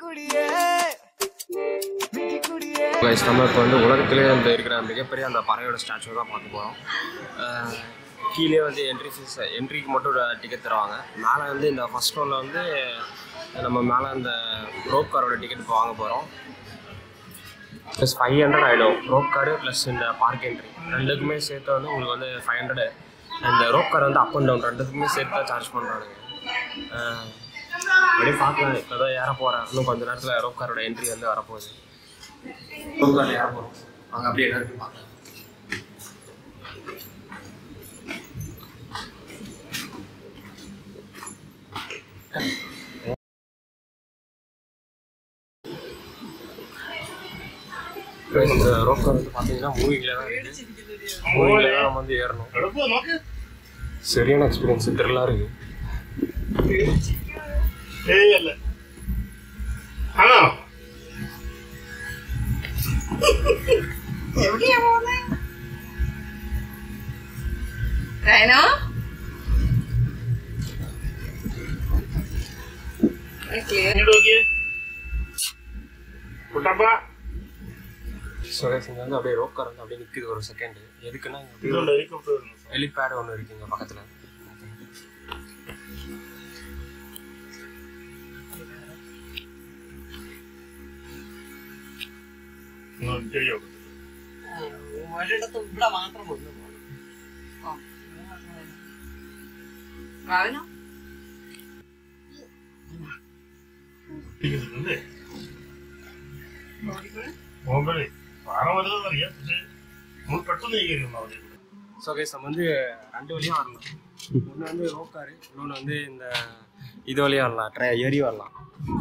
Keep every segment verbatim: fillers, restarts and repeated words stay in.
Guys நம்ம இப்போ வந்து உலகத்திலே வந்து இருக்கிற மிகப்பெரிய அந்த பறவையோட ஸ்டாச்சு தான் பார்க்க போகிறோம். கீழே வந்து என்ட்ரி ஃபீஸ் என்ட்ரிக்கு மட்டும் டிக்கெட் தருவாங்க. மேலே வந்து இந்த ஃபஸ்ட் ஃப்ளோரில் வந்து நம்ம மேலே அந்த ரோப் காரோட டிக்கெட் இப்போ வாங்க போகிறோம். ப்ளஸ் ஃபைவ் ஹண்ட்ரட் ஆகிடும் ரோப் காரு ப்ளஸ் இந்த பார்க் என்ட்ரி ரெண்டுக்குமே சேர்த்து வந்து உங்களுக்கு வந்து ஃபைவ் ஹண்ட்ரடு. இந்த ரோப் கார் வந்து அப் அண்ட் டவுன் ரெண்டுக்குமே சேர்த்து தான் சார்ஜ் பண்ணுறாங்க. அப்படியே பார்க்கலாம். இப்போ தான் ஏற போகிறேன். இன்னும் கொஞ்சம் நேரத்தில் ரோப் காரோட என்ட்ரி வந்து வரப்போகுது. ரோப் காரில் ஏற போகிறோம். அங்கே அப்படியே என்ன இருக்குது பார்க்கலாம். இந்த ரோப் கார் வந்து பார்த்தீங்கன்னா மூவிங்கில் தான் இருக்குது. மூவிங்கில் தான் நம்ம வந்து ஏறணும். சரியான எக்ஸ்பீரியன்ஸ் த்ரில்லாக இருக்குது. இங்கே வந்து அப்படியே ரோப் கார் வந்து அப்படியே நிற்குது ஒரு செகண்டு. எதுக்குன்னா ஹெலிபேட் ஒன்று இருக்குது இங்கே பக்கத்தில். ஸோ கைஸ் நம்ம வந்து ரெண்டு வழியாக வரலாம். ஒன்று வந்து ரோப் காரு, இன்னொன்று வந்து இந்த இது வழியாக வரலாம். ட்ரை ஏறி வரலாம்.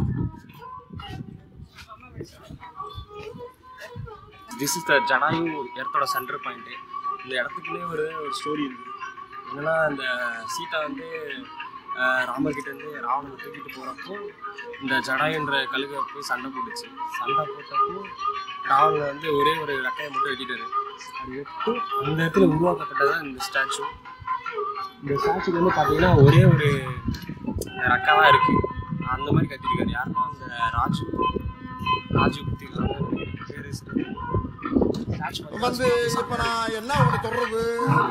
திஸ் இஸ் த ஜடாயு இடத்தோட சென்டர் பாயிண்ட்டு. இந்த இடத்துக்குள்ளே ஒரு ஒரு ஸ்டோரி இருக்குது. என்னன்னா இந்த சீதா வந்து ராமர்கிட்டேருந்து ராவணனை தூக்கிட்டு போகிறப்போ இந்த ஜடாயுன்ற கழுகை போய் சண்டை போட்டுச்சு. சண்டை போட்டப்போ ராவணன் வந்து ஒரே ஒரு ரெக்கையை மட்டும் வெட்டிட்டாரு. அது வெட்டு அந்த இடத்துல உருவாக்கப்பட்டதான் இந்த ஸ்டாச்சு. இந்த ஸ்டாச்சுக்கு வந்து பார்த்தீங்கன்னா ஒரே ஒரு ரெக்கை தான் இருக்குது. அந்த மாதிரி கட்டிருக்காரு. யாருன்னா அந்த ராஜு ராஜு குத்திருக்காங்க. பேர் வந்து இப்போ நான் என்ன உங்களுக்கு சொல்றது,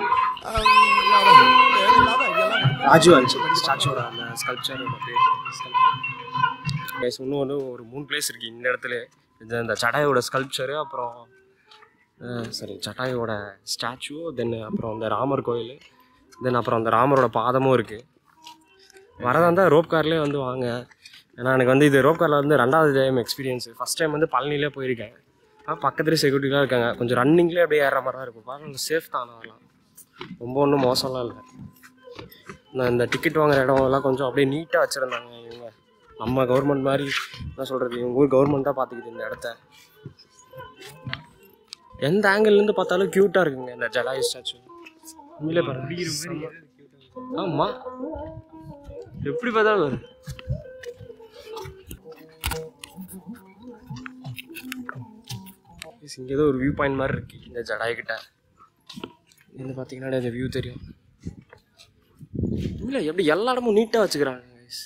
ராஜு அஞ்சு ஸ்டாச்சுவோட அந்த ஸ்கல்ப்சரோட பேர். இன்னும் ஒன்று ஒரு மூணு பிளேஸ் இருக்குது இந்த இடத்துல. இது இந்த ஜடாயோட ஸ்கல்ப்சரு, அப்புறம் சரி ஜடாயோட ஸ்டாச்சு, தென் அப்புறம் அந்த ராமர் கோயில், தென் அப்புறம் அந்த ராமரோட பாதமும் இருக்குது. வரதா இருந்தால் ரோப் கார்லேயே வந்து வாங்க. ஏன்னா எனக்கு வந்து இது ரோப் காரில் வந்து ரெண்டாவது டைம் எக்ஸ்பீரியன்ஸு. ஃபஸ்ட் டைம் வந்து பழனிலே போயிருக்கேன். ஆனால் பக்கத்துலேயே செக்யூரிட்டிலாம் இருக்காங்க. கொஞ்சம் ரன்னிங்லேயே அப்படியே ஏற மாதிரி தான் இருக்கும். பாருங்கள் சேஃப் தான். வரலாம் ரொம்ப ஒன்றும் மோசம்லாம் இல்லை. நான் இந்த டிக்கெட் வாங்குகிற இடம்லாம் கொஞ்சம் அப்படியே நீட்டாக வச்சுருந்தாங்க இவங்க. நம்ம கவர்மெண்ட் மாதிரி என்ன சொல்கிறது, இவங்க ஊர் கவர்மெண்ட்டாக பார்த்துக்கிது இந்த இடத்த. எந்த ஆங்கிள்லேருந்து பார்த்தாலும் க்யூட்டாக இருக்குங்க இந்த ஜடாயு ஸ்டாச்சு. உண்மையிலே பாருங்க. ஆமாம், எப்படி பார்த்தாலும் வரும். இங்கே ஏதோ ஒரு வியூ பாயிண்ட் மாதிரி இருக்குது இந்த ஜடாய்கிட்ட. இங்கே பார்த்தீங்கன்னா இந்த வியூ தெரியும். இல்லை எப்படி எல்லா இடமும் நீட்டாக வச்சுக்கிறாங்க.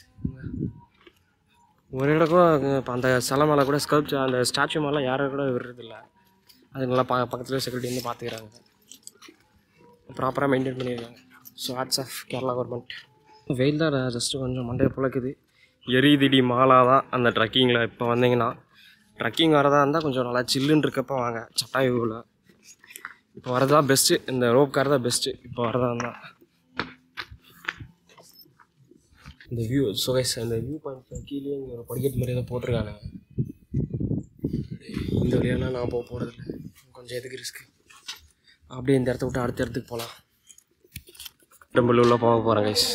ஒரு இடம் கூட இப்போ அந்த சிலை மேலே கூட ஸ்கல்ப்சர் அந்த ஸ்டாச்சு மேலாம் யாரும் கூட விடுறதில்ல. அது நல்லா பா பக்கத்தில் செக்யூரிட்டி வந்து பார்த்துக்கிறாங்க. ப்ராப்பராக மெயின்டைன் பண்ணியிருக்காங்க. So hats off Kerala government. வெயில் தான் ஜஸ்ட்டு கொஞ்சம் மண்டையை பிழைக்குது. எரிதிடி மாலா தான் அந்த ட்ரக்கிங்கில். இப்போ வந்தீங்கன்னா ட்ரக்கிங் வரதா இருந்தால் கொஞ்சம் நல்லா சில்லுன்னு இருக்கப்போ வாங்க ஜடாயுவில். இப்போ வரதா பெஸ்ட்டு. இந்த ரோப் கார் தான் பெஸ்ட்டு இப்போ வரதா இருந்தால். இந்த வியூ சுகைஸ் இந்த வியூ பாயிண்ட் கீழே இங்கே ஒரு படிக்கட்டு மாதிரி ஏதோ போட்டிருக்காங்க. இந்த வழியெல்லாம் நான் போக போகிறதில்ல, கொஞ்சம் எதுக்கு ரிஸ்க்கு. அப்படியே இந்த இடத்த விட்டு அடுத்த இடத்துக்கு போகலாம். டெம்பிள் போக போகிறேன் guys.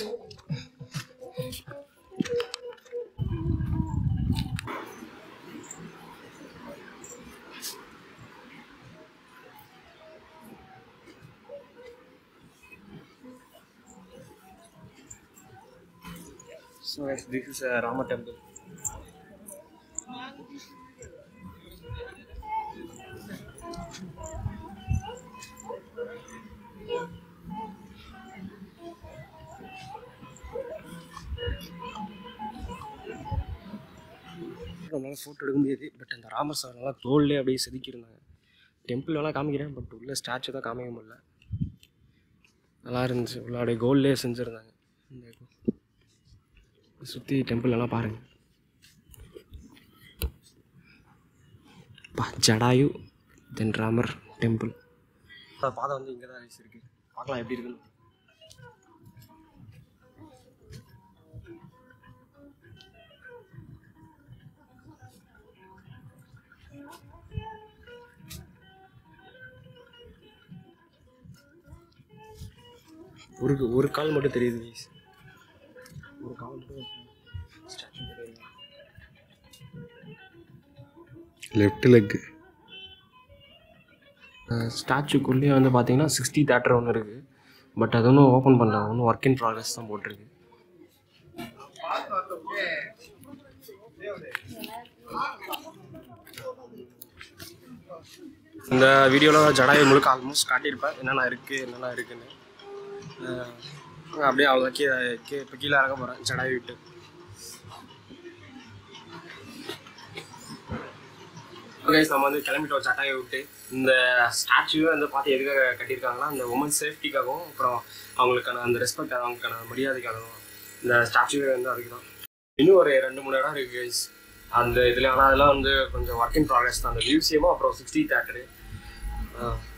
So guys, this is a Rama temple. நம்மளால் ஃபோட்டோ எடுக்க முடியாது. பட் அந்த ராமர் சார் நல்லா தோல்லே அப்படியே செதுக்கியிருந்தாங்க. டெம்பிள் வேணால் காமிக்கிறேன், பட் உள்ள ஸ்டாச்சு தான் காமிக்க முடியல. நல்லா இருந்துச்சு, உள்ள அப்படியே கோல்ட்லேயே செஞ்சுருந்தாங்க. இந்த சுற்றி டெம்பிள் எல்லாம் பாருங்கள். Jatayu then Ramar temple. பாதை வந்து இங்கே தான் இருக்குது, பார்க்கலாம் எப்படி இருக்குன்னு. ஒரு ஒரு கால் மட்டும் தெரியுது கைஸ், ஒரு கால் மட்டும் ஸ்டாச்சு தெரியுது. லெஃப்ட் லெக் ஸ்டாச்சுக்குள்ளேயே வந்து பார்த்தீங்கன்னா சிக்ஸ்டி தேட்டர் ஒன்று இருக்குது. பட் அது ஒன்றும் ஓப்பன் பண்ணல, ஒன்றும் ஒர்க் இன் ப்ராக்ரஸ் தான் போட்டிருக்கு. இந்த வீடியோவில் ஜடாயு முழுக்க ஆல்மோஸ்ட் காட்டியிருப்பேன், என்னென்ன இருக்குது என்னென்ன இருக்குன்னு. அப்படியே அவங்க கீழே கீ இப்போ கீழே இறங்க போகிறேன் ஜடாயு விட்டு. ஓகே, நம்ம வந்து கிளம்பிட்டோம் ஜடாயை விட்டு. இந்த ஸ்டாச்சுவை வந்து பார்த்து எதுக்காக கட்டியிருக்காங்கன்னா, அந்த உமன் சேஃப்டிக்காகவும் அப்புறம் அவங்களுக்கான அந்த ரெஸ்பெக்ட், அவங்களுக்கான மரியாதைக்காகவும் இந்த ஸ்டாச்சுவே வந்து அதுக்கு தான். இன்னும் ஒரு ரெண்டு மூணு இடம் இருக்குது கைஸ் அந்த இதில். ஆனால் அதெல்லாம் வந்து கொஞ்சம் ஒர்க் இன் ப்ராக்ரஸ் தான். அந்த மியூசியமும் அப்புறம் சிக்ஸ்டி தேட்டரு